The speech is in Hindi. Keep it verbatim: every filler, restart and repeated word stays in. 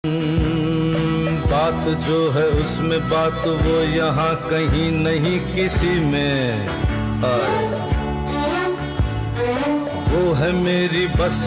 बात जो है उसमें बात वो यहाँ कहीं नहीं किसी में, वो है मेरी बस